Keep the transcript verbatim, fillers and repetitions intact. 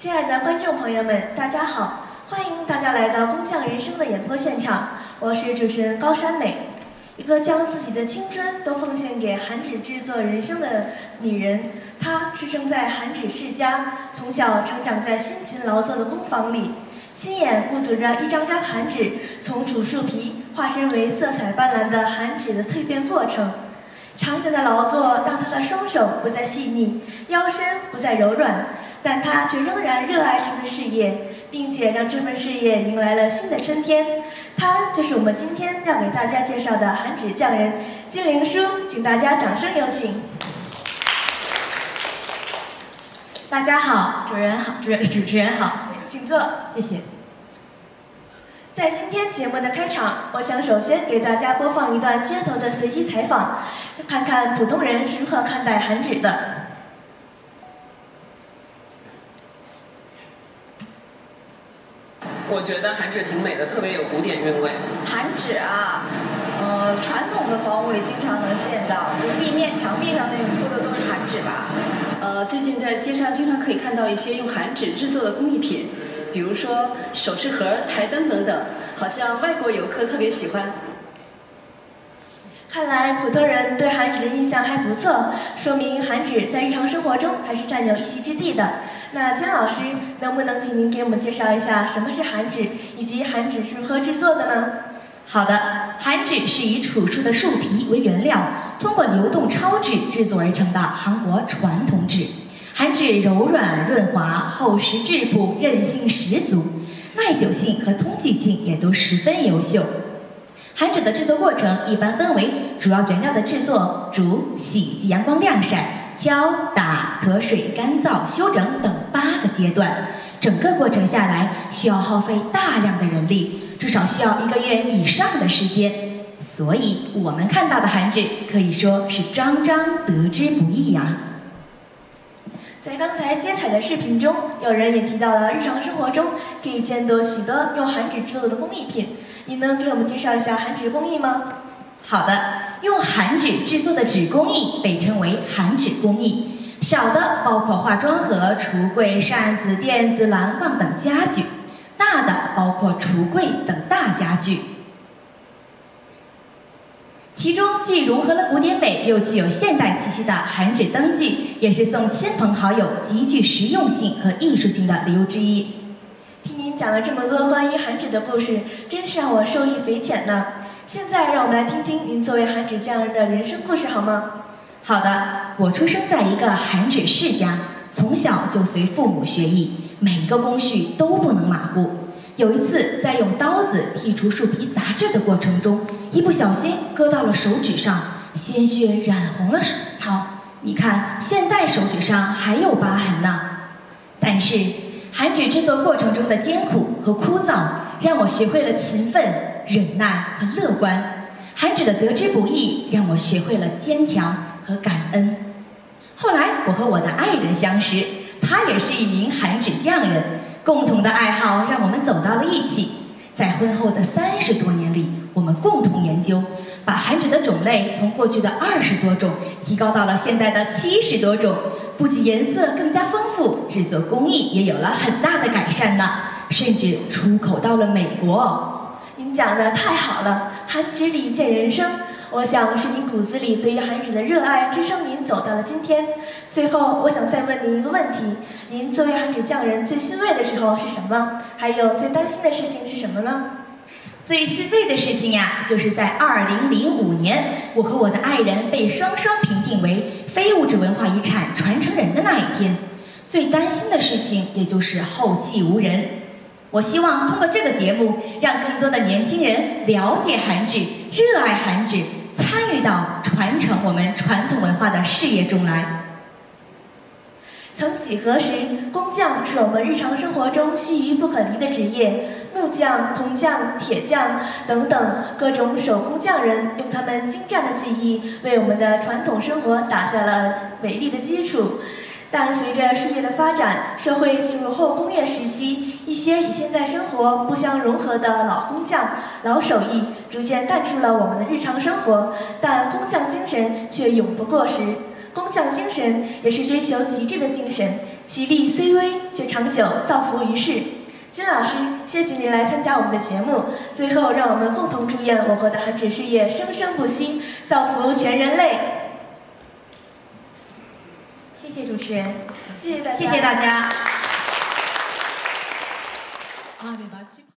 亲爱的观众朋友们，大家好！欢迎大家来到《工匠人生》的演播现场，我是主持人高山美。一个将自己的青春都奉献给韩纸制作人生的女人，她出生在韩纸世家，从小成长在辛勤劳作的工坊里，亲眼目睹着一张张韩纸从主树皮化身为色彩斑斓的韩纸的蜕变过程。常年的劳作让她的双手不再细腻，腰身不再柔软，但她却仍然热爱这份事业，并且让这份事业迎来了新的春天。她就是我们今天要给大家介绍的韩纸匠人金灵书，请大家掌声有请。 大家好，主人好，主人主持人好， 请坐， 谢谢。 在今天节目的开场，我想首先给大家播放一段街头的随机采访，看看普通人是如何看待韩纸的。 我觉得韩纸挺美的，特别有古典韵味。 韩纸啊，呃，传统的房屋里经常能见到，就地面、墙壁上那种铺的都是韩纸吧。 呃，最近在街上经常可以看到一些用韩纸制作的工艺品，比如说首饰盒、台灯等等，好像外国游客特别喜欢。 看来普通人对韩纸的印象还不错，说明韩纸在日常生活中还是占有一席之地的。那姜老师，能不能请您给我们介绍一下什么是韩纸，以及韩纸是如何制作的呢？ 好的，韩纸是以楚树的树皮为原料，通过流动超制制作而成的韩国传统纸。韩纸柔软润滑，厚实质朴，韧性十足，耐久性和通气性也都十分优秀。韩纸的制作过程一般分为主要原料的制作、煮、洗及阳光晾晒、敲、打、脱水、干燥、修整等八个阶段。整个过程下来需要耗费大量的人力，至少需要一个月以上的时间。所以我们看到的韩纸可以说是张张得之不易呀、啊。 在刚才接彩的视频中，有人也提到了日常生活中可以见到许多用韩纸制作的工艺品，你能给我们介绍一下韩纸工艺吗？ 好的，用韩纸制作的纸工艺被称为韩纸工艺。小的包括化妆盒、橱柜、扇子、垫子、篮筐等家具；大的包括橱柜等大家具。其中既融合了古典美又具有现代气息的韩纸灯具，也是送亲朋好友极具实用性和艺术性的礼物之一。 听您讲了这么多关于韩纸的故事，真是让我受益匪浅呢。现在让我们来听听您作为韩纸匠人的人生故事好吗？ 好的，我出生在一个韩纸世家，从小就随父母学艺，每一个工序都不能马虎。有一次在用刀子剔除树皮杂质的过程中，一不小心割到了手指上，鲜血染红了手套。你看，现在手指上还有疤痕呢。但是韩纸制作过程中的艰苦和枯燥，让我学会了勤奋、忍耐和乐观。韩纸的得之不易，让我学会了坚强和感恩。后来我和我的爱人相识，他也是一名韩纸匠人，共同的爱好让我们走到了一起。在婚后的三十多年里，我们共同研究，把韩纸的种类从过去的二十多种提高到了现在的七十多种，不仅颜色更加丰富，制作工艺也有了很大的改善呢，甚至出口到了美国。 您讲的太好了，韩纸里见人生，我想是您骨子里对于韩纸的热爱支撑您走到了今天。最后，我想再问您一个问题：您作为韩纸匠人最欣慰的时候是什么？还有最担心的事情是什么呢？ 最欣慰的事情呀，就是在二零零五年，我和我的爱人被双双评定为非物质文化遗产传承人的那一天。最担心的事情，也就是后继无人。我希望通过这个节目，让更多的年轻人了解韩纸，热爱韩纸，参与到传承我们传统文化的事业中来。 曾几何时，工匠是我们日常生活中须臾不可离的职业。木匠、铜匠、铁匠等等各种手工匠人，用他们精湛的技艺，为我们的传统生活打下了美丽的基础。但随着世界的发展，社会进入后工业时期，一些与现代生活不相融合的老工匠、老手艺逐渐淡出了我们的日常生活，但工匠精神却永不过时。 工匠精神也是追求极致的精神，其利虽微却长久，造福于世。金老师，谢谢您来参加我们的节目。最后，让我们共同祝愿我国的韩纸事业生生不息，造福全人类。 谢谢主持人， 谢谢大家， 谢谢大家。 啊，对吧？